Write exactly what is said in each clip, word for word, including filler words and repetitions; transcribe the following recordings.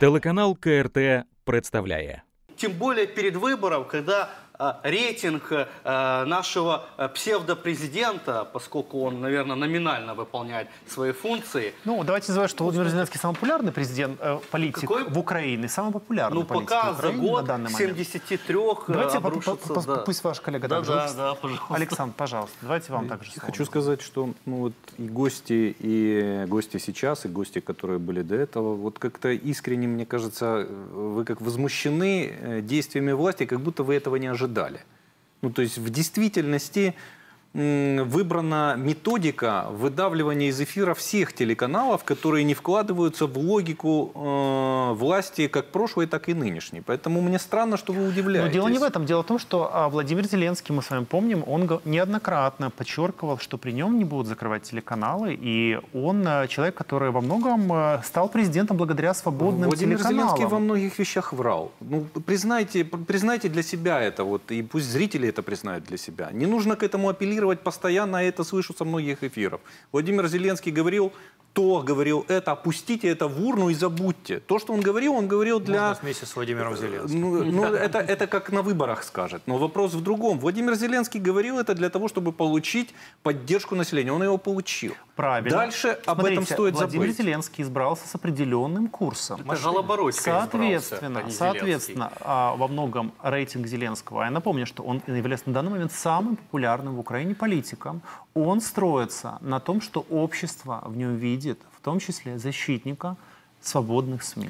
Телеканал КРТ представляє. Тем более перед выбором, когда э, рейтинг э, нашего э, псевдопрезидента, поскольку он, наверное, номинально выполняет свои функции. Ну, давайте называть, что Владимир Зеленский самый популярный президент, э, политик Какой? в Украине, самый популярный Ну, политик пока в Украине за год на данный к момент. семидесяти трём Давайте обрушится, да. пусть ваш коллега да, также. да, да, пожалуйста. Александр, пожалуйста, давайте вам также слово. Хочу сказать, что ну, вот и гости, и гости сейчас, и гости, которые были до этого, вот как-то искренне, мне кажется, вы как возмущены действиями власти, как будто вы этого не ожидали. Ну, то есть в действительности выбрана методика выдавливания из эфира всех телеканалов, которые не вкладываются в логику э, власти как прошлой, так и нынешней. Поэтому мне странно, что вы удивляетесь. Но дело не в этом. Дело в том, что а, Владимир Зеленский, мы с вами помним, он неоднократно подчеркивал, что при нем не будут закрывать телеканалы. И он а, человек, который во многом а, стал президентом благодаря свободным Владимир телеканалам. Зеленский во многих вещах врал. Ну, признайте, признайте для себя это, вот, и пусть зрители это признают для себя. Не нужно к этому апеллировать. Постоянно это слышу со многих эфиров. Владимир Зеленский говорил то, говорил это, опустите это в урну и забудьте. То, что он говорил, он говорил для... Можно вместе с Владимиром Зеленским. Ну, ну это, это как на выборах скажет. Но вопрос в другом. Владимир Зеленский говорил это для того, чтобы получить поддержку населения. Он его получил. Правильно. Дальше об Смотрите, этом стоит Владимир забыть. Зеленский избрался с определенным курсом. Это Голобородько Соответственно, избрался, соответственно а, во многом рейтинг Зеленского, я напомню, что он является на данный момент самым популярным в Украине политиком. Он строится на том, что общество в нем видит, в том числе защитника свободных СМИ.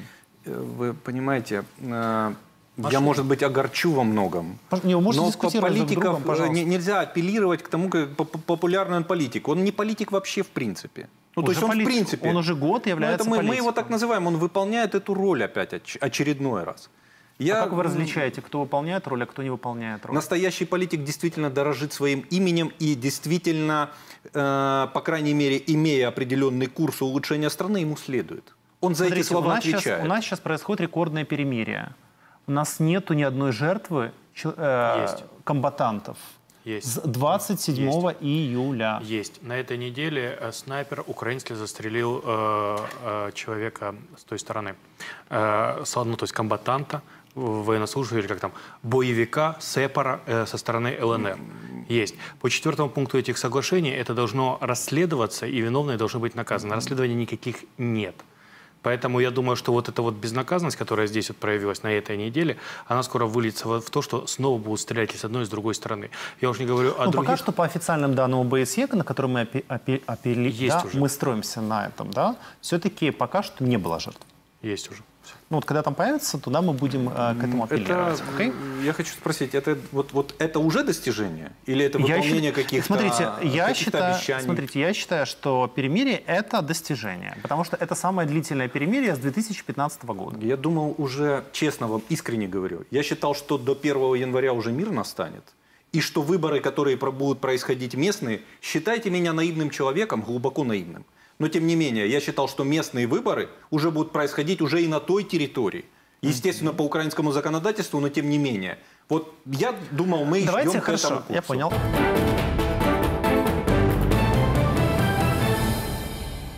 Вы понимаете, я, может быть, огорчу во многом. Не, вы можете но дискутировать друг с другом, пожалуйста. Нельзя апеллировать к тому, как популярный он политик. Он не политик вообще в принципе. Ну, то есть он политик. в принципе. Он уже год является это мы, политиком. мы его так называем, он выполняет эту роль опять очередной раз. Я... А как вы различаете, кто выполняет роль, а кто не выполняет роль? Настоящий политик действительно дорожит своим именем и действительно, э, по крайней мере, имея определенный курс улучшения страны, ему следует. Он за Смотрите, эти слова у нас отвечает. Сейчас, у нас сейчас происходит рекордное перемирие. У нас нету ни одной жертвы э, комбатантов. Есть. С двадцать седьмого Есть. июля. Есть. На этой неделе э, снайпер украинский застрелил э, э, человека с той стороны. Э, ну, то есть комбатанта, военнослужащего, или как там, боевика, сепара э, со стороны ЛНР. Есть. По четвертому пункту этих соглашений это должно расследоваться, и виновные должны быть наказаны. Расследований никаких нет. Поэтому я думаю, что вот эта вот безнаказанность, которая здесь вот проявилась на этой неделе, она скоро выльется в то, что снова будут стрелять и с одной, и с другой стороны. Я уж не говорю о Но других... пока что по официальным данным ОБСЕ, на который мы апелли... да, мы строимся на этом, да, все-таки пока что не было жертв. Есть уже. Ну вот когда там появится, туда мы будем э, к этому апеллировать. Это, okay? Я хочу спросить, это, вот, вот это уже достижение? Или это выполнение каких-то смотрите, я каких считаю, обещаний? Смотрите, я считаю, что перемирие – это достижение. Потому что это самое длительное перемирие с две тысячи пятнадцатого года. Я думал уже, честно вам, искренне говорю, я считал, что до первого января уже мир настанет. И что выборы, которые будут происходить местные, считайте меня наивным человеком, глубоко наивным. Но, тем не менее, я считал, что местные выборы уже будут происходить уже и на той территории. Естественно, по украинскому законодательству, но тем не менее. Вот я думал, мы Давайте, идем к хорошо, этому курсу. Я понял.